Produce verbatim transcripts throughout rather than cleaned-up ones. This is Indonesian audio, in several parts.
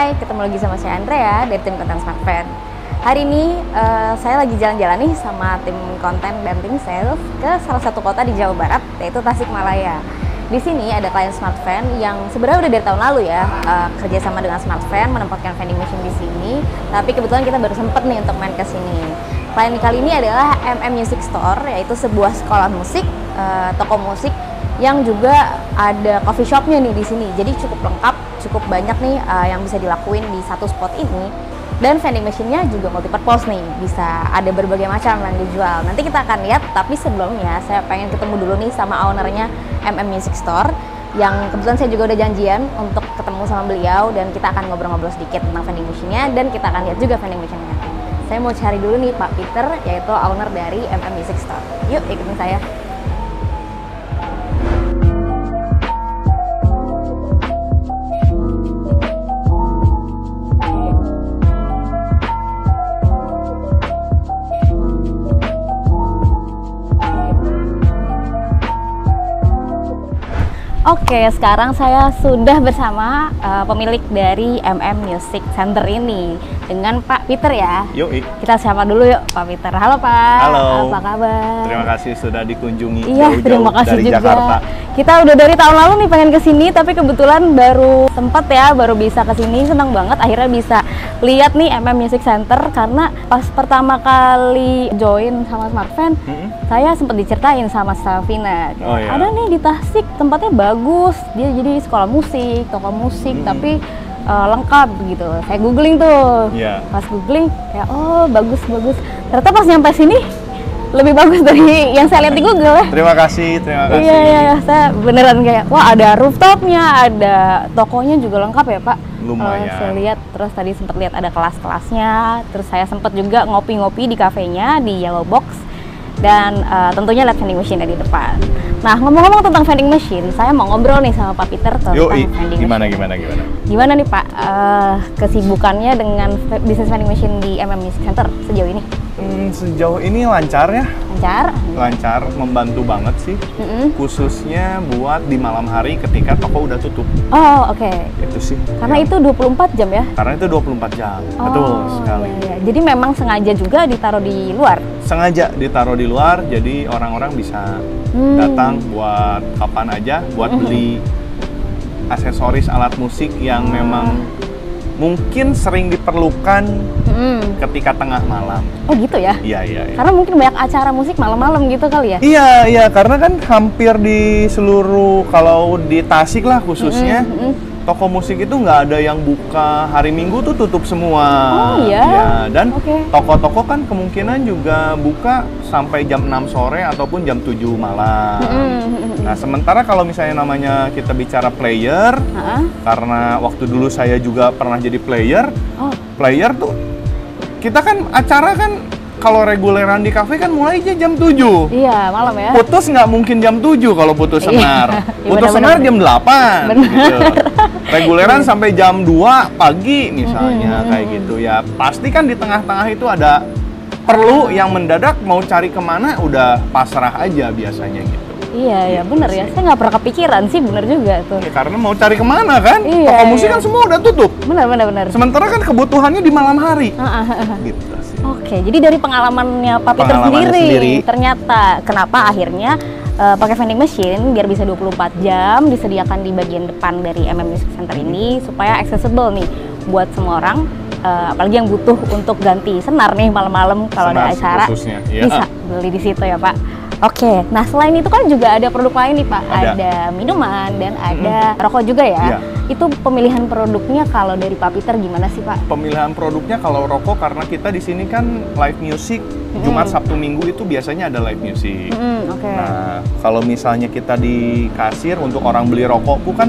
Hai, ketemu lagi sama saya Andrea dari tim konten Smart Fan. Hari ini uh, saya lagi jalan-jalan nih sama tim konten dan tim sales ke salah satu kota di Jawa Barat, yaitu Tasikmalaya. Di sini ada klien Smart Fan yang sebenarnya udah dari tahun lalu ya uh, kerjasama dengan Smart Fan menempatkan vending machine di sini. Tapi kebetulan kita baru sempet nih untuk main ke sini. Klien kali ini adalah M M Music Store, yaitu sebuah sekolah musik, uh, toko musik yang juga ada coffee shopnya nih di sini. Jadi cukup lengkap, cukup banyak nih uh, yang bisa dilakuin di satu spot ini. Dan vending machine-nya juga multi-purpose nih, bisa ada berbagai macam yang dijual. Nanti kita akan lihat, tapi sebelumnya saya pengen ketemu dulu nih sama ownernya M M Music Store, yang kebetulan saya juga udah janjian untuk ketemu sama beliau, dan kita akan ngobrol-ngobrol sedikit tentang vending machine-nya, dan kita akan lihat juga vending machine-nya. Saya mau cari dulu nih Pak Peter, yaitu owner dari M M Music Store. Yuk ikutin saya. Oke, sekarang saya sudah bersama uh, pemilik dari M M Music Center ini dengan Pak Peter ya. Yuk, kita sapa dulu yuk Pak Peter. Halo Pak. Halo. Apa kabar? Terima kasih sudah dikunjungi iya, jauh-jauh terima kasih dari juga. Jakarta. Kita udah dari tahun lalu nih pengen kesini, tapi kebetulan baru sempat ya, baru bisa kesini. Senang banget akhirnya bisa lihat nih M M Music Center, karena pas pertama kali join sama Smart Fan, hmm? saya sempat diceritain sama Savina. Oh, iya. Ada nih di Tasik, tempatnya bagus. Dia jadi sekolah musik, toko musik, hmm. tapi uh, lengkap gitu. Saya googling tuh, yeah. pas googling, ya oh bagus bagus. Ternyata pas nyampe sini lebih bagus dari yang saya lihat di Google ya. Terima kasih, terima kasih. Iya, iya, saya beneran kayak, wah ada rooftopnya, ada tokonya juga lengkap ya Pak. Lumayan. Uh, saya lihat, terus tadi sempat lihat ada kelas-kelasnya, terus saya sempat juga ngopi-ngopi di kafenya di Yellow Box, dan uh, tentunya lihat vending machine di depan. Nah, ngomong-ngomong tentang vending machine, saya mau ngobrol nih sama Pak Peter tentang Yoi, vending gimana, machine. Gimana, gimana, Gimana nih Pak, uh, kesibukannya dengan bisnis vending machine di M M Music Center sejauh ini? Hmm, sejauh ini lancar ya. Lancar? Lancar, membantu banget sih. Mm-hmm. Khususnya buat di malam hari ketika toko udah tutup. Oh, oke. Okay. Itu sih. Karena ya. itu dua puluh empat jam ya? Karena itu dua puluh empat jam. Oh, betul sekali. Iya, iya. Jadi memang sengaja juga ditaruh di luar? Sengaja ditaruh di luar, jadi orang-orang bisa hmm. datang buat kapan aja, buat mm-hmm. beli aksesoris alat musik yang hmm. memang mungkin sering diperlukan hmm. ketika tengah malam. Oh gitu ya? Iya, iya, iya. Karena mungkin banyak acara musik malam-malam gitu kali ya? Iya, iya. Karena kan hampir di seluruh, kalau di Tasik lah khususnya, mm-hmm. toko musik itu nggak ada yang buka hari Minggu tuh tutup semua. Oh iya? Ya, dan okay. toko-toko kan kemungkinan juga buka sampai jam enam sore ataupun jam tujuh malam. Mm-hmm. Nah, sementara kalau misalnya namanya kita bicara player, uh-huh. karena waktu dulu saya juga pernah jadi player, oh. player tuh, kita kan acara kan kalau reguleran di kafe kan mulai aja jam tujuh. Iya, malam ya. Putus nggak mungkin jam tujuh kalau putus senar. Putus senar jam delapan. Gitu. Reguleran sampai jam dua pagi misalnya, mm-hmm. kayak gitu ya. Pasti kan di tengah-tengah itu ada perlu yang mendadak mau cari kemana, udah pasrah aja biasanya gitu. Iya, iya, bener ya. Saya nggak pernah kepikiran sih, bener juga tuh. Ya, karena mau cari kemana kan? Iya, toko musik iya. kan semua udah tutup. Bener, bener, bener. Sementara kan kebutuhannya di malam hari. Gitu sih. Oke, jadi dari pengalamannya Pak Peter sendiri, sendiri, ternyata kenapa akhirnya uh, pakai vending machine biar bisa dua puluh empat jam disediakan di bagian depan dari M M Music Center ini supaya accessible nih buat semua orang. Uh, apalagi yang butuh untuk ganti senar nih malam-malam kalau ada acara, ya. bisa beli di situ ya Pak. Oke, nah selain itu kan juga ada produk lain nih Pak, ada, ada minuman dan ada hmm. rokok juga ya. ya. Itu pemilihan produknya kalau dari Pak Peter gimana sih Pak? Pemilihan produknya kalau rokok, karena kita di sini kan live music, hmm. Jumat, Sabtu, Minggu itu biasanya ada live music. Hmm, okay. Nah, kalau misalnya kita di kasir untuk orang beli rokok, kan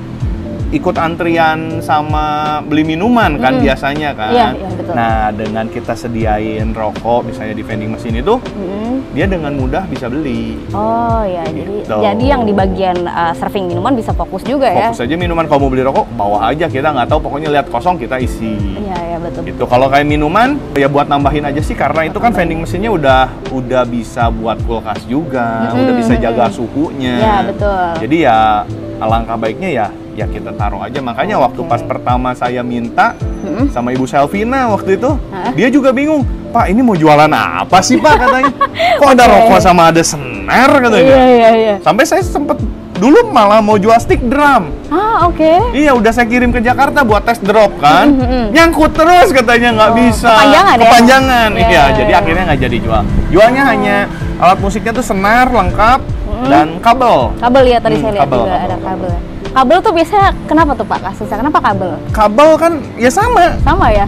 ikut antrian sama beli minuman kan hmm. biasanya kan. Iya, iya, betul. Nah, dengan kita sediain rokok misalnya di vending machine itu, hmm. dia dengan mudah bisa beli. Oh ya, gitu. jadi jadi yang di bagian uh, serving minuman bisa fokus juga fokus ya. Fokus aja minuman, kalau mau beli rokok bawa aja, kita nggak tahu, pokoknya lihat kosong kita isi. Iya, iya, betul. Gitu. Kalau kayak minuman ya buat nambahin aja sih, karena itu kan vending mesinnya udah udah bisa buat kulkas juga, hmm. udah bisa jaga suhunya. Iya, betul. Jadi ya alangkah baiknya ya ya kita taruh aja. Makanya okay. waktu pas pertama saya minta mm-hmm. sama Ibu Selvina waktu itu, huh? dia juga bingung, Pak ini mau jualan apa sih Pak katanya? Kok okay. ada rokok sama ada senar katanya? Iya, iya, iya. Sampai saya sempet dulu malah mau jual stick drum. Ah oke. Okay. Iya udah saya kirim ke Jakarta buat tes drop kan, mm-hmm. nyangkut terus katanya nggak oh, bisa. Kepanjangan ya? Kepanjangan, iya. Yeah, Jadi yeah. akhirnya nggak jadi jual. Jualnya oh. hanya alat musiknya tuh senar lengkap mm-hmm. dan kabel. Kabel ya tadi hmm, saya lihat kabel, juga kabel. ada kabel. Kabel tuh biasanya kenapa tuh Pak kasusnya? Kenapa kabel? Kabel kan ya sama. Sama ya?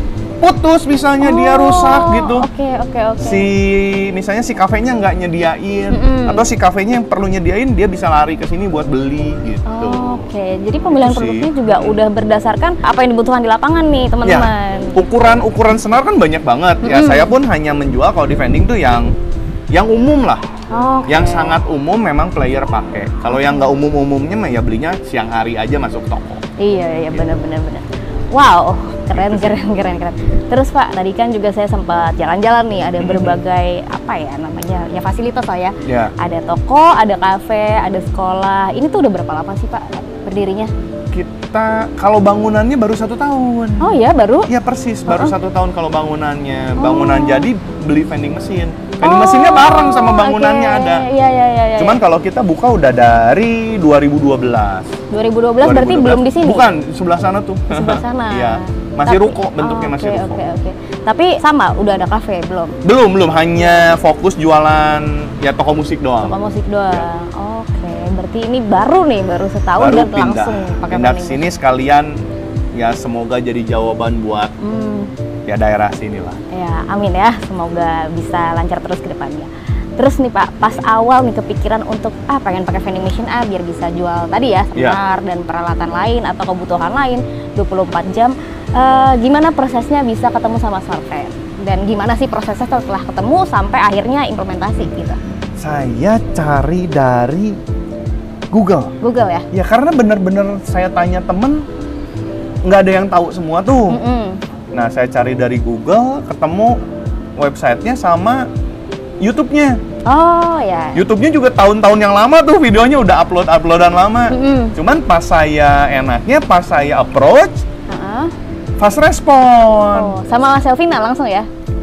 Putus misalnya oh, dia rusak gitu. Oke okay, oke okay, oke. Okay. Si misalnya si kafenya nggak nyediain mm-hmm. atau si kafenya yang perlu nyediain dia bisa lari ke sini buat beli gitu. Oh, oke. Okay. Jadi pemilihan gitu produknya sih. juga udah berdasarkan apa yang dibutuhkan di lapangan nih teman-teman. Ya, ukuran ukuran senar kan banyak banget. Mm-hmm. Ya saya pun hanya menjual kalau di vending tuh yang yang umum lah. Okay. Yang sangat umum memang player pakai. Kalau yang nggak umum-umumnya mah ya belinya siang hari aja masuk toko. Iya iya benar-benar benar. Wow, keren keren keren keren. Terus Pak, tadi kan juga saya sempat jalan-jalan nih, ada berbagai apa ya namanya ya fasilitas lah ya. Yeah. Ada toko, ada kafe, ada sekolah. Ini tuh udah berapa lama sih Pak berdirinya? Kita kalau bangunannya baru satu tahun. Oh ya baru? Ya persis baru uh-huh. satu tahun kalau bangunannya. Oh. Bangunan jadi beli vending mesin. Vending oh, mesinnya bareng sama bangunannya okay. ada. Iya iya iya. Cuman ya. kalau kita buka udah dari dua ribu dua belas. dua ribu dua belas berarti belum di sini? Bukan, sebelah sana tuh. Di sebelah sana. Iya. Masih Tapi, ruko, bentuknya oh, masih okay, ruko. Oke okay, oke. Okay. Tapi sama udah ada kafe belum? Belum belum, hanya fokus jualan ya toko musik doang. Toko musik doang. Ya. Oke, okay. Berarti ini baru nih, baru setahun baru dan pindah. langsung pakai pindah ke sini sekalian ya semoga jadi jawaban buat hmm. ya daerah sini lah. Ya, amin ya. Semoga bisa lancar terus ke depannya. Terus nih Pak, pas awal nih kepikiran untuk ah pengen pakai vending machine ah biar bisa jual tadi ya senar yeah. dan peralatan lain atau kebutuhan lain dua puluh empat jam. Uh, gimana prosesnya bisa ketemu sama SmartFan? Dan gimana sih prosesnya setelah ketemu sampai akhirnya implementasi gitu? Saya cari dari Google. Google ya? Ya karena bener-bener saya tanya temen nggak ada yang tahu semua tuh. Mm-hmm. Nah saya cari dari Google, ketemu websitenya sama YouTube-nya. Oh ya. YouTube-nya juga tahun-tahun yang lama tuh videonya udah upload-uploadan lama. Mm-hmm. Cuman pas saya enaknya pas saya approach, uh-huh. fast respon. Oh, sama Mas Selvina langsung ya?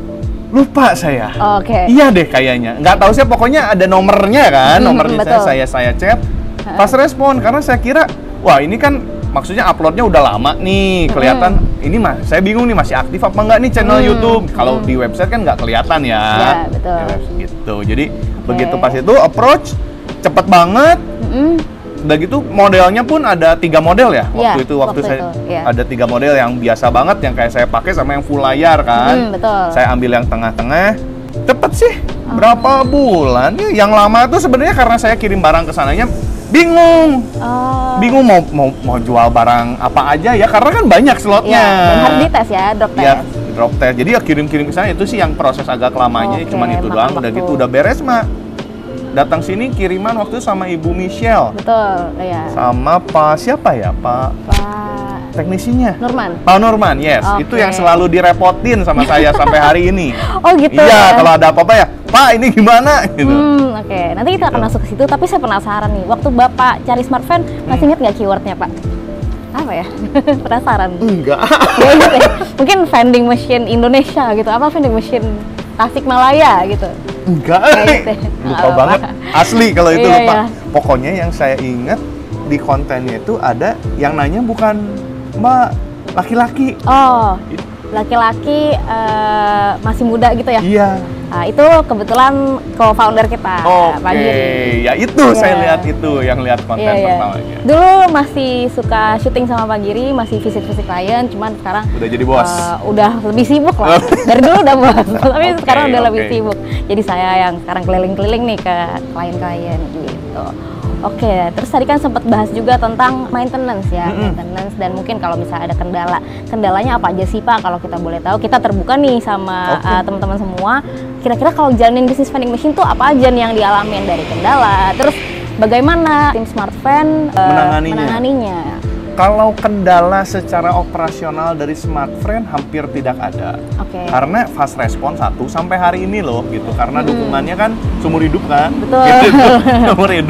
Lupa saya. Oh, Oke. Okay. Iya deh kayaknya. Nggak tahu sih pokoknya ada nomornya kan, mm-hmm, nomornya betul. saya saya chat, uh-huh. fast respon karena saya kira wah ini kan maksudnya uploadnya udah lama nih kelihatan. Mm-hmm. Ini mah saya bingung nih masih aktif apa enggak nih channel hmm. YouTube. Kalau hmm. di website kan nggak kelihatan ya. Ya betul. Ya, gitu. Jadi okay. begitu pas itu approach cepet banget. Hmm. Udah gitu modelnya pun ada tiga model ya. Waktu ya, itu waktu, waktu saya itu, ya. ada tiga model yang biasa banget yang kayak saya pakai sama yang full layar kan. Hmm, betul. Saya ambil yang tengah-tengah. Cepet sih. Oh. Berapa bulan ya? Yang lama tuh sebenarnya karena saya kirim barang ke sananya bingung, oh. bingung mau mau mau jual barang apa aja ya karena kan banyak slotnya. Ya, dan harus dites ya, drop test. Ya, drop test. Jadi ya kirim-kirim ke sana itu sih yang proses agak lamanya, okay, cuman itu doang. Udah gitu udah beres mah. Datang sini kiriman waktu sama Ibu Michelle. Betul, ya. Sama Pak siapa ya, Pak? Pak teknisinya. Nurman. Pak Nurman, yes. Okay. Itu yang selalu direpotin sama saya sampai hari ini. Oh gitu. Iya, kalau ada apa-apa ya, Pak ini gimana gitu. Hmm, oke. Okay. Nanti kita gitu. akan masuk ke situ, tapi saya penasaran nih. Waktu Bapak cari SmartFan, masih ingat nggak keywordnya, Pak? Apa ya? Penasaran. Enggak. Ya, gitu ya. Mungkin vending machine Indonesia gitu. Apa vending machine Tasikmalaya gitu? Enggak. Gitu. Lupa apa. banget. Asli kalau itu iya, lupa. Iya. Pokoknya yang saya ingat di kontennya itu ada yang nanya bukan Mbak, laki-laki. Oh. Laki-laki uh, masih muda gitu ya? Iya. Nah, itu kebetulan co-founder kita, Oke, Pak Giri. Ya itu yeah. saya lihat itu, yang lihat konten yeah, yeah. pertamanya. Dulu masih suka syuting sama Pak Giri, masih visit-visit klien, cuman sekarang udah jadi bos. Uh, udah lebih sibuk lah. Dari dulu udah bos, tapi okay, sekarang udah okay. lebih sibuk. Jadi saya yang sekarang keliling-keliling nih ke klien-klien gitu. Oke, terus tadi kan sempat bahas juga tentang maintenance ya, mm-hmm. maintenance dan mungkin kalau misalnya ada kendala, kendalanya apa aja sih Pak? Kalau kita boleh tahu, kita terbuka nih sama okay. uh, teman-teman semua. Kira-kira kalau jalanin bisnis vending machine tuh apa aja nih yang dialamin dari kendala? Terus bagaimana tim SmartFan uh, menanganinya? menanganinya? Kalau kendala secara operasional dari SmartFan hampir tidak ada, okay. karena fast respon satu sampai hari ini loh gitu, karena hmm. dukungannya kan seumur hidup kan, betul, gitu, seumur hidup.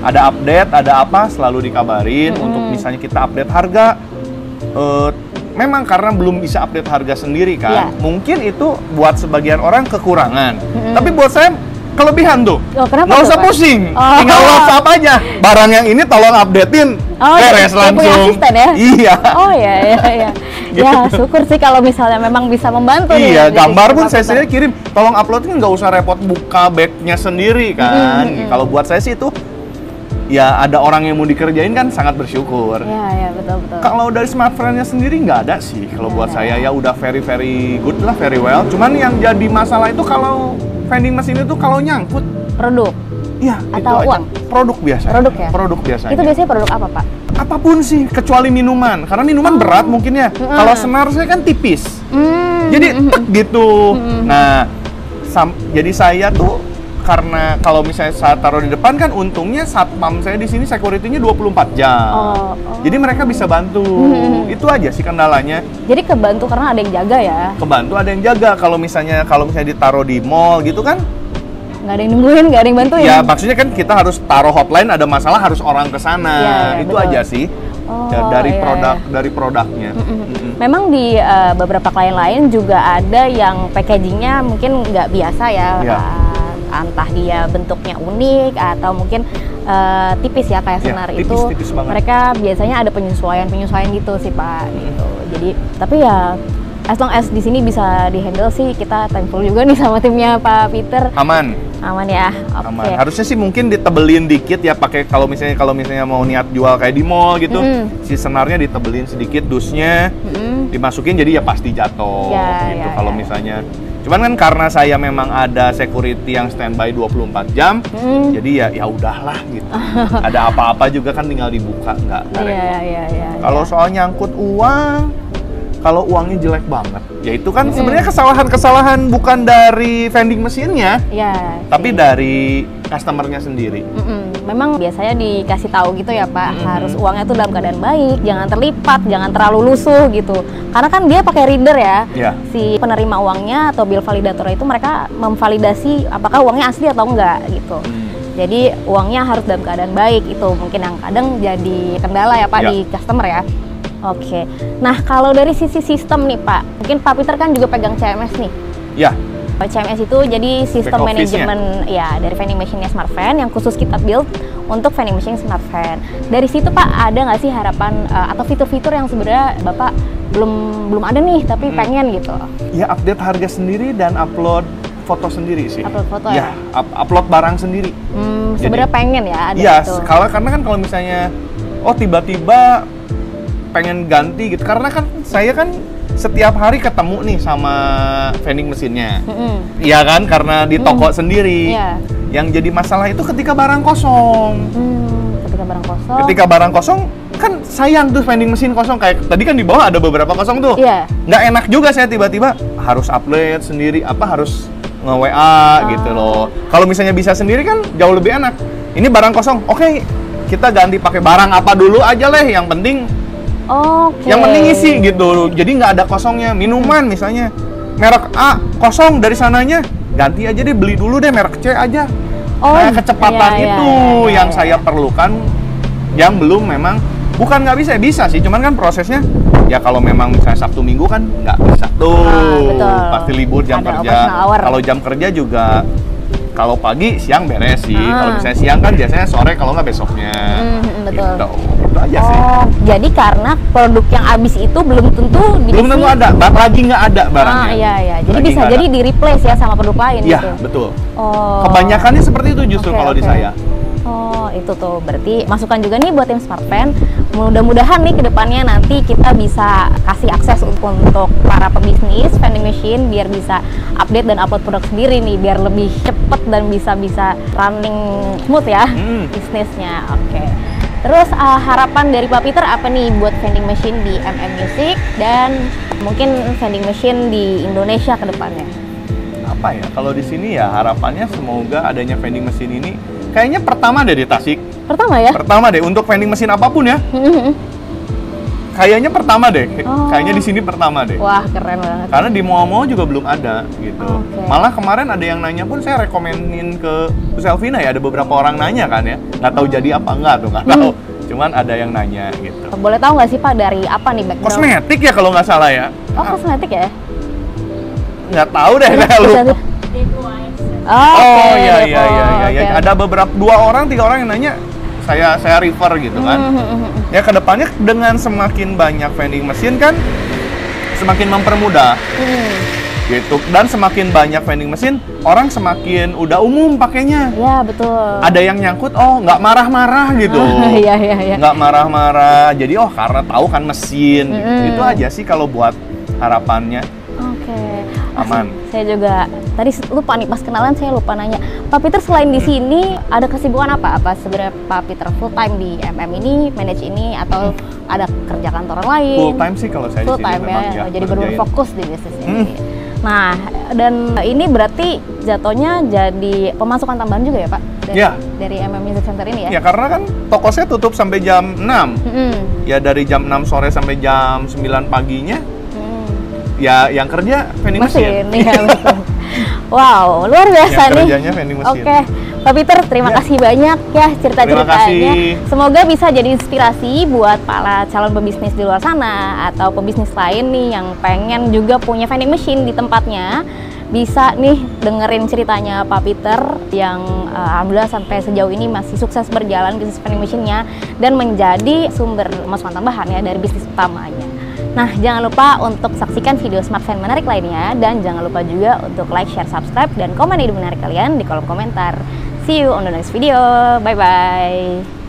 ada update, ada apa selalu dikabarin. Mm-hmm. Untuk misalnya kita update harga, uh, memang karena belum bisa update harga sendiri kan, yeah. mungkin itu buat sebagian orang kekurangan. Mm-hmm. Tapi buat saya kelebihan tuh. Oh, nggak usah Pak? Pusing, oh. tinggal WhatsApp aja. Barang yang ini tolong updatein, oh, beres langsung. Punya asisten ya? Iya. Oh iya iya iya. gitu. Ya syukur sih kalau misalnya memang bisa membantu. Iya, nih, gambar pun saya sendiri kirim. Tolong uploadnya nggak usah repot buka backnya sendiri kan. Mm-hmm. Kalau buat saya sih itu, ya ada orang yang mau dikerjain kan sangat bersyukur. Iya iya betul betul. Kalau dari smartphone-nya sendiri nggak ada sih. Kalau ya, buat ya. saya ya udah very very good lah, very well. Cuman yang jadi masalah itu kalau vending machine itu kalau nyangkut produk. Iya, atau itu uang. Aja. Produk biasa. Produk ya. Produk biasanya. Itu biasanya produk apa, Pak? Apapun sih, kecuali minuman. Karena minuman oh. berat mungkin ya. Mm. Kalau senar saya kan tipis. Mm. Jadi tek gitu. Mm. Nah, sam- jadi saya tuh karena kalau misalnya saya taruh di depan kan untungnya satpam saya di sini security-nya dua puluh empat jam. Oh, oh. Jadi mereka bisa bantu. Mm-hmm. Itu aja sih kendalanya. Jadi kebantu karena ada yang jaga ya. Kebantu ada yang jaga. Kalau misalnya kalau misalnya ditaruh di mall gitu kan nggak ada yang nungguin, nggak ada yang bantuin. Ya maksudnya kan kita harus taruh hotline, ada masalah harus orang ke sana. Ya, ya, itu betul. Aja sih. Oh, dari iya, produk iya. dari produknya. Mm-mm. Mm-mm. Memang di uh, beberapa klien lain juga ada yang packagingnya mungkin nggak biasa ya. Ya. Entah dia bentuknya unik atau mungkin uh, tipis ya kayak senar ya, tipis, itu tipis mereka biasanya ada penyesuaian-penyesuaian gitu sih Pak gitu. Jadi tapi ya as long as di sini bisa dihandle sih kita thankful juga nih sama timnya Pak Peter. Aman. Aman ya. Okay. Aman. Harusnya sih mungkin ditebelin dikit ya pakai kalau misalnya kalau misalnya mau niat jual kayak di mall gitu, mm-hmm. si senarnya ditebelin sedikit dusnya, mm-hmm. dimasukin jadi ya pasti jatuh ya, gitu. Ya, kalau ya. misalnya cuman kan karena saya memang ada security yang standby dua puluh empat jam, hmm. jadi ya ya udahlah gitu. Ada apa-apa juga kan tinggal dibuka, nggak nggak yeah, repot. Yeah, yeah, kalau yeah. soal nyangkut uang, kalau uangnya jelek banget, ya itu kan hmm. sebenarnya kesalahan-kesalahan bukan dari vending mesinnya, yeah, tapi yeah. dari customernya sendiri. Mm-mm. Memang biasanya dikasih tahu gitu ya Pak, mm-hmm. harus uangnya tuh dalam keadaan baik, jangan terlipat, jangan terlalu lusuh gitu. Karena kan dia pakai reader ya, yeah. si penerima uangnya atau bill validator itu mereka memvalidasi apakah uangnya asli atau enggak gitu. Mm. Jadi uangnya harus dalam keadaan baik, itu mungkin yang kadang jadi kendala ya Pak yeah. di customer ya. Oke, nah kalau dari sisi sistem nih Pak, mungkin Pak Peter kan juga pegang C M S nih. Ya. Yeah. C M S itu jadi sistem manajemen ya dari vending machine-nya SmartVan yang khusus kita build untuk vending machine SmartVan. Dari situ Pak ada nggak sih harapan uh, atau fitur-fitur yang sebenarnya Bapak belum belum ada nih tapi hmm. pengen gitu? Ya update harga sendiri dan upload foto sendiri sih. Upload foto ya? Ya, up, upload barang sendiri. Hmm, sebenarnya pengen ya ada ya, itu. Iya, karena kan kalau misalnya oh tiba-tiba pengen ganti gitu, karena kan saya kan setiap hari ketemu nih sama vending mesinnya, iya mm-hmm. kan, karena di toko mm. sendiri. Yeah. Yang jadi masalah itu ketika barang kosong. Mm, ketika barang kosong. Ketika barang kosong, kan sayang tuh vending mesin kosong. Kayak tadi kan di bawah ada beberapa kosong tuh. Yeah. Nggak enak juga saya tiba-tiba harus upload sendiri, apa harus nge-W A ah. gitu loh. Kalau misalnya bisa sendiri kan jauh lebih enak. Ini barang kosong, oke okay, kita ganti pakai barang apa dulu aja leh, yang penting Oke. Yang penting isi gitu, jadi nggak ada kosongnya. Minuman misalnya, merek A kosong dari sananya, ganti aja deh, beli dulu deh merek C aja. Oh, nah, kecepatan iya, itu iya, iya, yang iya. saya perlukan, yang belum memang, bukan nggak bisa, bisa sih, cuman kan prosesnya, ya kalau memang misalnya Sabtu Minggu kan nggak bisa tuh, ah, betul. Pasti libur jam ada kerja. Kalau jam kerja juga, kalau pagi siang beres sih, ah. kalau misalnya siang kan biasanya sore, kalau nggak besoknya. Mm, betul. Gitu. Itu aja oh, sih. Jadi karena produk yang habis itu belum tentu di belum tentu ada, lagi nggak ada barangnya. Ah, iya iya. Jadi lagi bisa jadi di replace ya sama produk lain ya, gitu. Iya, betul. Oh. Kebanyakannya seperti itu justru okay, kalau okay. di saya. Oh, itu tuh berarti masukan juga nih buat tim SmartVan. Mudah-mudahan nih kedepannya nanti kita bisa kasih akses untuk para pebisnis vending machine biar bisa update dan upload produk sendiri nih, biar lebih cepet dan bisa bisa running smooth ya hmm. bisnisnya. Oke. Okay. Terus uh, harapan dari Pak Peter apa nih buat vending machine di M M Music dan mungkin vending machine di Indonesia ke depannya? Apa ya? Kalau di sini ya harapannya semoga adanya vending machine ini kayaknya pertama deh di Tasik. Pertama ya? Pertama deh untuk vending machine apapun ya. kayaknya pertama deh. Oh. Kayaknya di sini pertama deh. Wah, keren banget. Karena di mall-mall juga belum ada gitu. Okay. Malah kemarin ada yang nanya pun saya rekomenin ke Bu Selvina ya, ada beberapa orang nanya kan ya. Nggak tahu jadi apa enggak tuh, nggak tahu. Hmm. Cuman ada yang nanya gitu. Boleh tahu nggak sih Pak dari apa nih background? Kosmetik ya kalau nggak salah ya. Oh, kosmetik ya? Nggak tahu deh kalau. Oh, oh okay. iya iya iya iya. Oh, okay. Ada beberapa dua orang tiga orang yang nanya, saya saya refer gitu kan. Mm-hmm. Ya kedepannya dengan semakin banyak vending machine kan semakin mempermudah. Mm. Gitu. Dan semakin banyak vending machine, orang semakin udah umum pakainya. Iya, betul. Ada yang nyangkut, oh nggak marah-marah gitu. Iya iya iya. Nggak marah-marah. Jadi oh karena tahu kan mesin. Mm-hmm. Gitu. Itu aja sih kalau buat harapannya. Oke. Okay. Aman. Saya juga tadi lupa nih pas kenalan saya lupa nanya. Pak Peter selain di sini ada kesibukan apa? Apa sebenarnya Pak Peter full time di M M ini, manage ini atau hmm. ada kerja kantoran lain? Full time sih kalau saya full di sini time memang ya. ya. Jadi benar fokus di bisnis ini. Hmm. Nah, dan ini berarti jatuhnya jadi pemasukan tambahan juga ya, Pak? Dari, ya. Dari M M Music Center ini ya? Ya, karena kan toko saya tutup sampai jam enam. Mm-hmm. Ya dari jam enam sore sampai jam sembilan paginya. Ya, yang kerja vending machine. Iya, betul. Wow, luar biasa yang nih. Kerjanya vending machine. Oke, okay. Pak Peter, terima ya. kasih banyak ya cerita-ceritanya. Semoga bisa jadi inspirasi buat para calon pebisnis di luar sana atau pebisnis lain nih yang pengen juga punya vending machine di tempatnya. Bisa nih dengerin ceritanya Pak Peter yang uh, alhamdulillah sampai sejauh ini masih sukses berjalan bisnis vending machine-nya dan menjadi sumber pemasukan tambahan ya dari bisnis utamanya. Nah, jangan lupa untuk saksikan video Smart Fan menarik lainnya dan jangan lupa juga untuk like, share, subscribe dan komen ide menarik kalian di kolom komentar. See you on the next video. Bye bye.